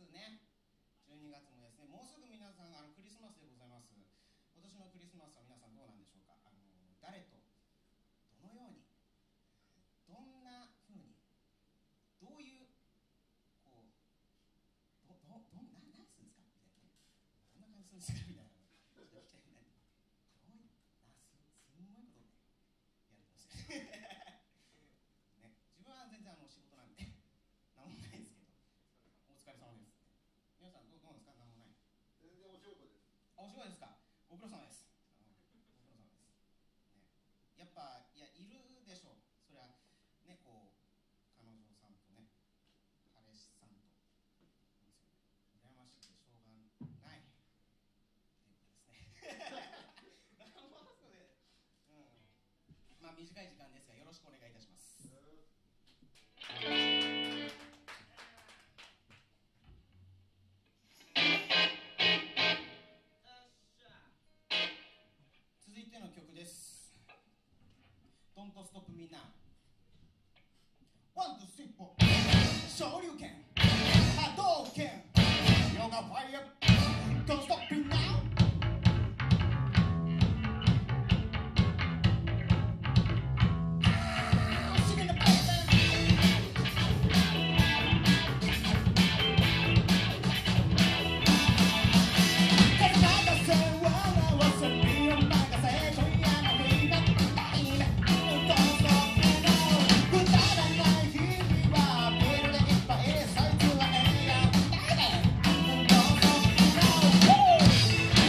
ね。12月もですね、もうすぐ皆さんクリスマスでございます。今年のクリスマスは皆さんどうなんでしょうか。誰とどのようにどんな風にどういうこうなんするんですかみたいな、どんな感じするんですかみたいなちょっと聞きたいね。どういすんごいことでやるとしてね、自分は全然仕事なんでなんもないですけど、お疲れ様です。皆さんどうですか。なんもない。 全然お仕事です。 お仕事ですか。ご苦労様です。ご苦労様です。ね、やっぱいるでしょう。それはね、こう彼女さんとね、彼氏さんと羨ましくてしょうがないっていうことですね。まあ短い時間ですがよろしくお願いいたします。続いての曲です。Don't Stop Me Now。 One, two, three, four。 昇竜拳、波動拳、ヨガファイア。 Don't stop me now。 Woo!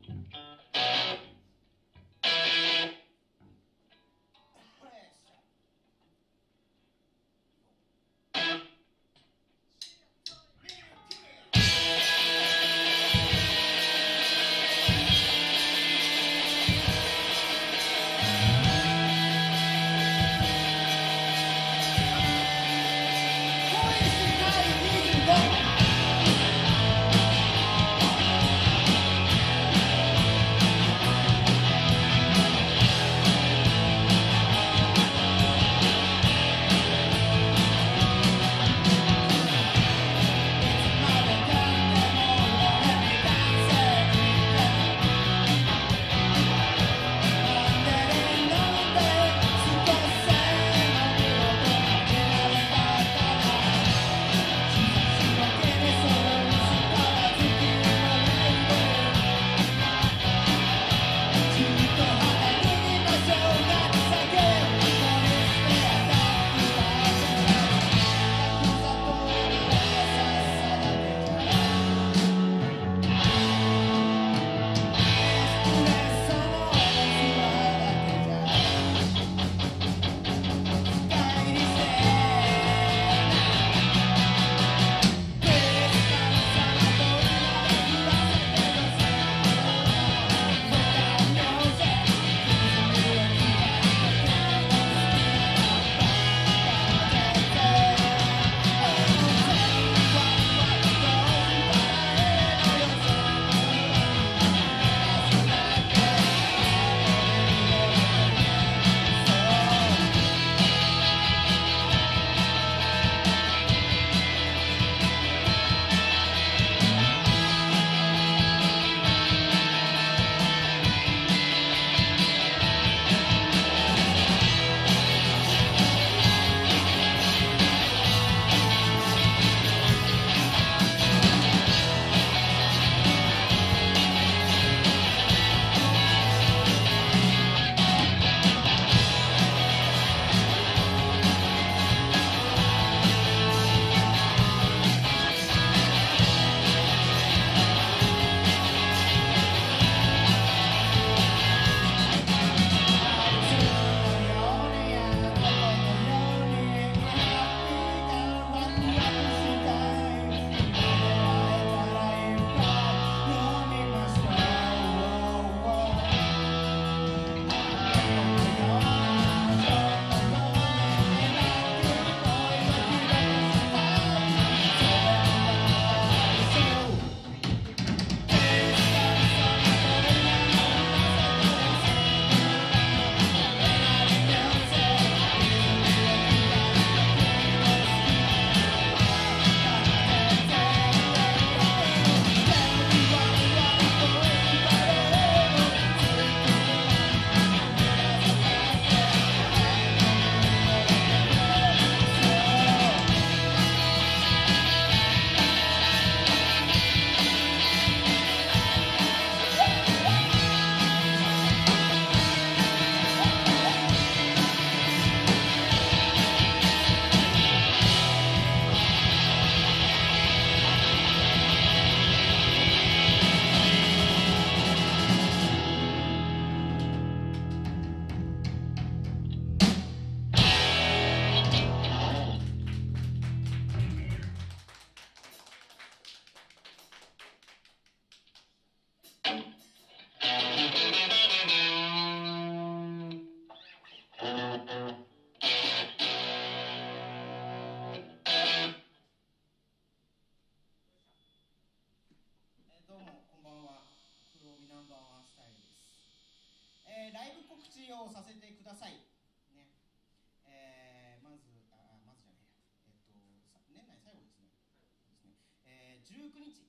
をさせてください。ね。まずじゃねえや。年内最後ですね。19日、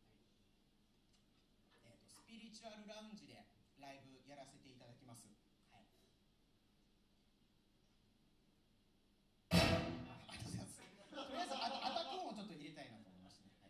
スピリチュアルラウンジでライブやらせていただきます。はい。ありがとうございます。とりあえずアタック音をちょっと入れたいなと思いましてね。はい。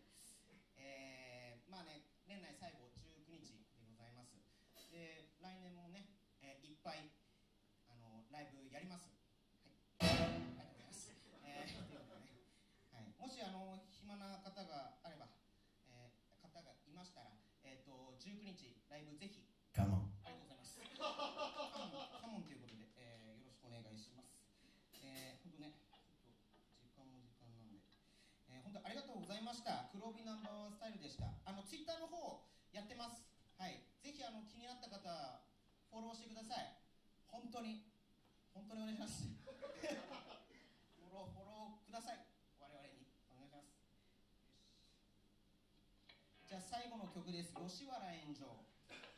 まあね、年内最後19日でございます。で、来年もね、いっぱいライブやります。はい。ありがとうございます。ということでね、はい、もし暇な方があれば、方がいましたら、19日日ライブぜひ。 カモン。 ありがとうございます。カモンということで、よろしくお願いします。本当ね、ちょっと時間も時間なんで、本当ありがとうございました。黒帯ナンバーワンスタイルでした。ツイッターの方やってます。はい。ぜひ気になった方フォローしてください。本当にお願いします。フォローください。我々にお願いします。じゃあ最後の曲です。吉原炎上。